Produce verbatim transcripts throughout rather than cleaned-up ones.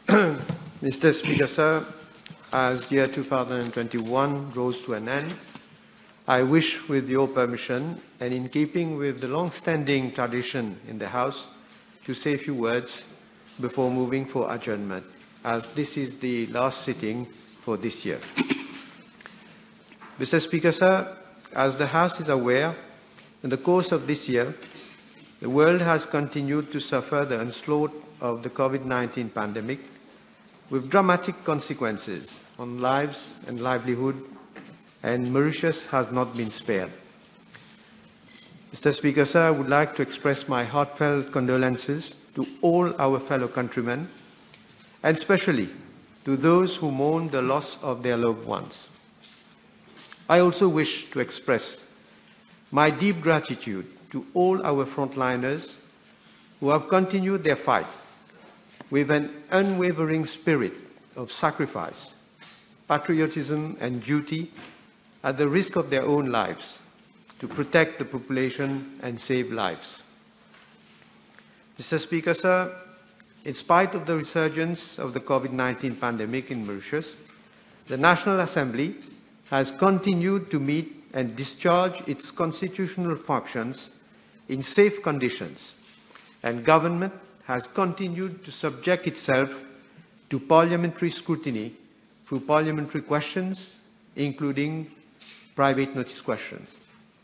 Mister Speaker, sir, as year two thousand twenty-one draws to an end, I wish, with your permission, and in keeping with the long-standing tradition in the House, to say a few words before moving for adjournment, as this is the last sitting for this year. Mister Speaker, sir, as the House is aware, in the course of this year, the world has continued to suffer the onslaught of the COVID nineteen pandemic, with dramatic consequences on lives and livelihood, and Mauritius has not been spared. Mister Speaker, sir, I would like to express my heartfelt condolences to all our fellow countrymen, and especially to those who mourn the loss of their loved ones. I also wish to express my deep gratitude to all our frontliners who have continued their fight with an unwavering spirit of sacrifice, patriotism, and duty at the risk of their own lives to protect the population and save lives. Mister Speaker, sir, in spite of the resurgence of the COVID nineteen pandemic in Mauritius, the National Assembly has continued to meet and discharge its constitutional functions in safe conditions, and government has continued to subject itself to parliamentary scrutiny through parliamentary questions, including private notice questions.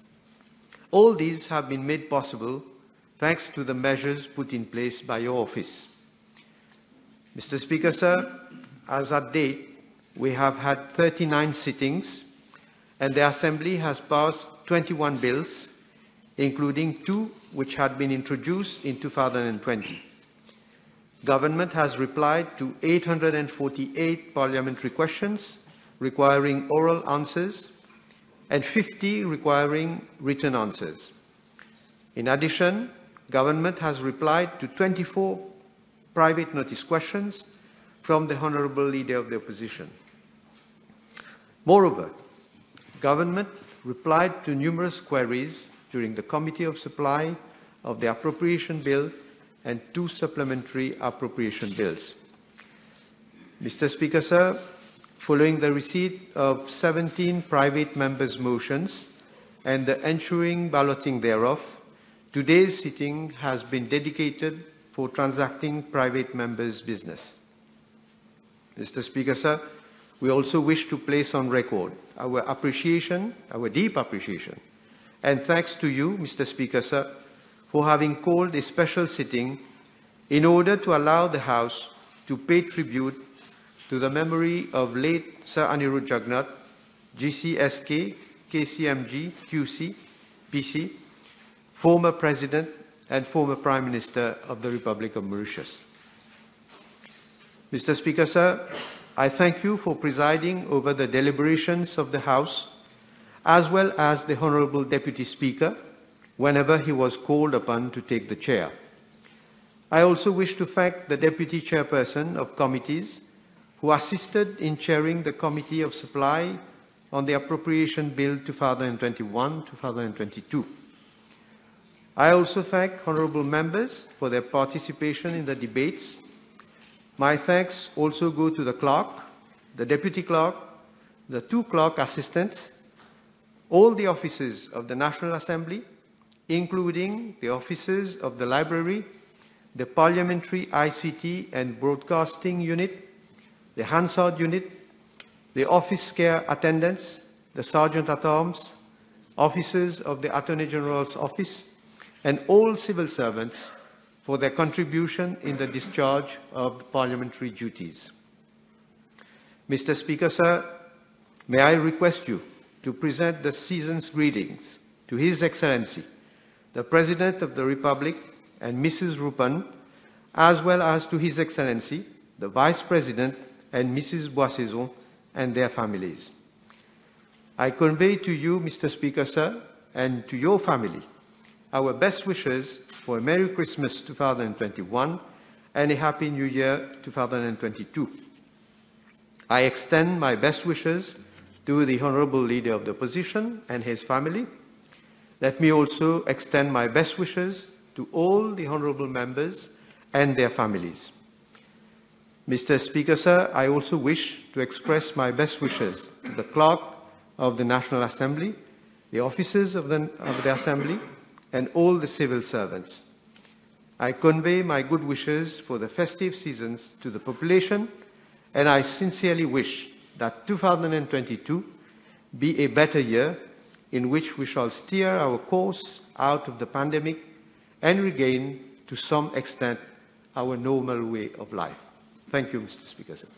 All these have been made possible thanks to the measures put in place by your office. Mister Speaker, sir, as at date, we have had thirty-nine sittings, and the Assembly has passed twenty-one bills, including two which had been introduced in two thousand twenty. Government has replied to eight hundred forty-eight parliamentary questions requiring oral answers and fifty requiring written answers. In addition, Government has replied to twenty-four private notice questions from the Honourable Leader of the Opposition. Moreover, Government replied to numerous queries during the Committee of Supply of the Appropriation Bill and two supplementary appropriation bills. Mister Speaker, sir, following the receipt of seventeen private members' motions and the ensuing balloting thereof, today's sitting has been dedicated for transacting private members' business. Mister Speaker, sir, we also wish to place on record our appreciation, our deep appreciation, and thanks to you, Mister Speaker, sir, for having called a special sitting in order to allow the House to pay tribute to the memory of late Sir Anirudh Jugnauth, G C S K, K C M G, Q C, P C, former President and former Prime Minister of the Republic of Mauritius. Mister Speaker, sir, I thank you for presiding over the deliberations of the House, as well as the Honourable Deputy Speaker, whenever he was called upon to take the chair. I also wish to thank the Deputy Chairperson of committees who assisted in chairing the Committee of Supply on the Appropriation Bill two thousand twenty-one to two thousand twenty-two. I also thank honourable members for their participation in the debates. My thanks also go to the clerk, the deputy clerk, the two clerk assistants, all the officers of the National Assembly, including the officers of the library, the Parliamentary I C T and Broadcasting Unit, the Hansard Unit, the office care attendants, the Sergeant-at-Arms, officers of the Attorney General's Office, and all civil servants for their contribution in the discharge of parliamentary duties. Mister Speaker, sir, may I request you to present the season's greetings to His Excellency, the President of the Republic, and Missus Rupan, as well as to His Excellency, the Vice President, and Missus Boissaison, and their families. I convey to you, Mister Speaker, sir, and to your family, our best wishes for a Merry Christmas two thousand twenty-one and a Happy New Year two thousand twenty-two. I extend my best wishes to the Honourable Leader of the Opposition and his family. Let me also extend my best wishes to all the honourable members and their families. Mister Speaker, sir, I also wish to express my best wishes to the Clerk of the National Assembly, the officers of the, of the Assembly, and all the civil servants. I convey my good wishes for the festive seasons to the population, and I sincerely wish that two thousand twenty-two be a better year in which we shall steer our course out of the pandemic and regain, to some extent, our normal way of life. Thank you, Mister Speaker, sir.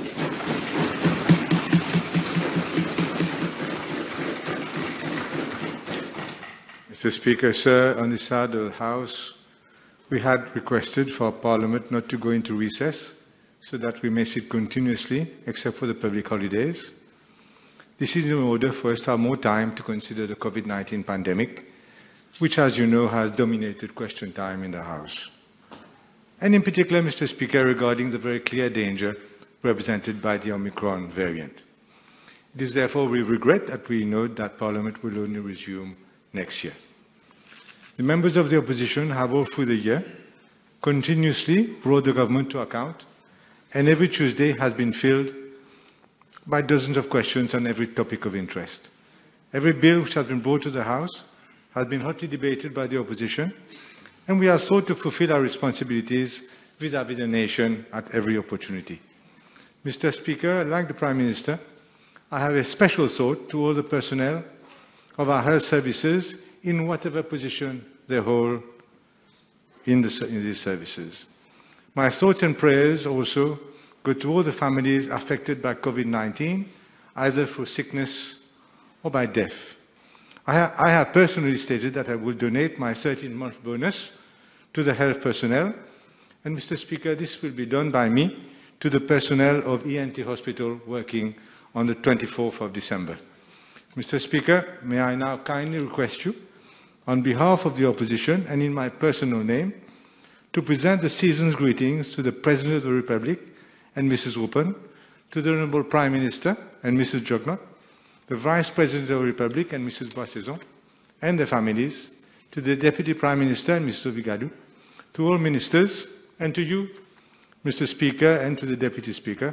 Mister Speaker, sir, on the side of the House, we had requested for Parliament not to go into recess so that we may sit continuously, except for the public holidays. This is in order for us to have more time to consider the COVID nineteen pandemic, which, as you know, has dominated question time in the House. And in particular, Mister Speaker, regarding the very clear danger represented by the Omicron variant. It is therefore with regret that we note that Parliament will only resume next year. The members of the opposition have all through the year continuously brought the government to account, and every Tuesday has been filled by dozens of questions on every topic of interest. Every bill which has been brought to the House has been hotly debated by the opposition, and we have sought to fulfill our responsibilities vis-à-vis the nation at every opportunity. Mister Speaker, like the Prime Minister, I have a special thought to all the personnel of our health services in whatever position they hold in, the, in these services. My thoughts and prayers also go to all the families affected by COVID nineteen, either through sickness or by death. I, ha I have personally stated that I will donate my thirteen month bonus to the health personnel, and Mister Speaker, this will be done by me to the personnel of E N T Hospital working on the twenty-fourth of December. Mister Speaker, may I now kindly request you, on behalf of the opposition and in my personal name, to present the season's greetings to the President of the Republic and Missus Rupen, to the Honourable Prime Minister and Missus Jognot, the Vice President of the Republic and Missus Boissezon, and their families, to the Deputy Prime Minister and Mister Vigadou, to all ministers, and to you, Mister Speaker, and to the Deputy Speaker,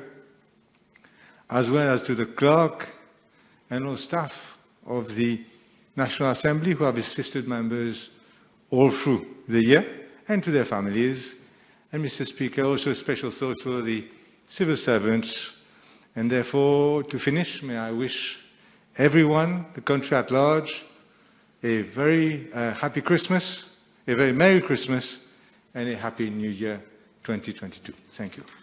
as well as to the clerk and all staff of the National Assembly who have assisted members all through the year, and to their families. And Mister Speaker, also a special thought for the civil servants. And therefore, to finish, may I wish everyone, the country at large, a very uh, happy Christmas, a very Merry Christmas, and a Happy New Year twenty twenty-two. Thank you.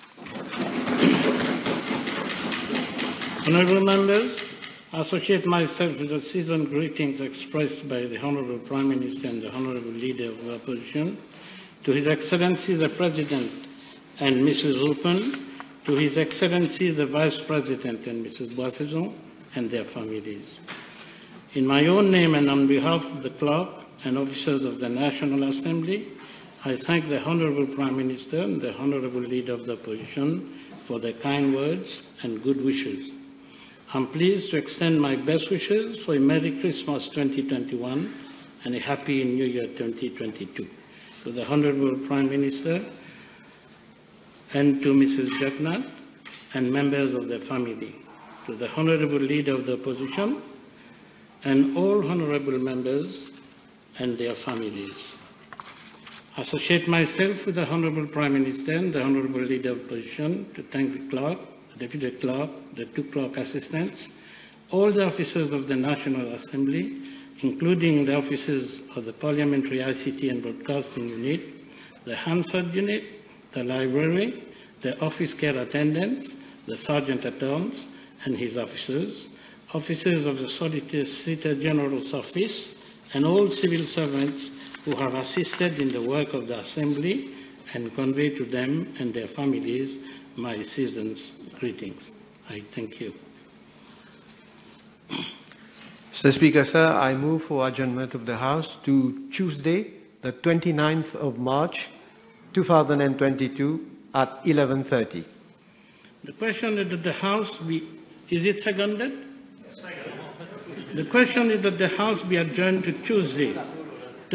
Honourable members, I associate myself with the seasoned greetings expressed by the Honourable Prime Minister and the Honourable Leader of the Opposition, to His Excellency the President and Missus Rupen, to His Excellency the Vice President and Missus Boissezon, and their families. In my own name and on behalf of the Clerk and officers of the National Assembly, I thank the Honourable Prime Minister and the Honourable Leader of the Opposition for their kind words and good wishes. I'm pleased to extend my best wishes for a Merry Christmas twenty twenty-one and a Happy New Year twenty twenty-two to the Honourable Prime Minister and to Missus Jognot and members of their family, to the Honourable Leader of the Opposition and all Honourable members and their families. I associate myself with the Honourable Prime Minister and the Honourable Leader of the Opposition to thank the Clerk, the Deputy Clerk, the two Clerk Assistants, all the officers of the National Assembly, including the officers of the Parliamentary I C T and Broadcasting Unit, the Hansard Unit, the Library, the Office Care Attendants, the Sergeant at Arms and his officers, officers of the Solicitor General's Office, and all civil servants who have assisted in the work of the Assembly, and convey to them and their families my season's greetings. I thank you. Mister Speaker, sir, I move for adjournment of the House to Tuesday, the twenty-ninth of March, two thousand twenty-two, at eleven thirty. The question is that the House be, is it seconded? Second. The question is that the House be adjourned to Tuesday,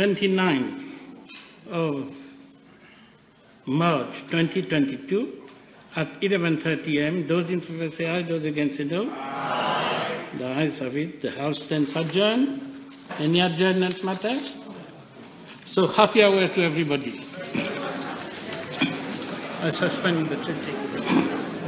twenty-ninth of March twenty twenty-two, at eleven thirty a m Those in favor say aye, those against say no. Aye. The ayes have it. The House stands adjourned. Any adjournment matter? So happy hour to everybody. I suspend the sitting.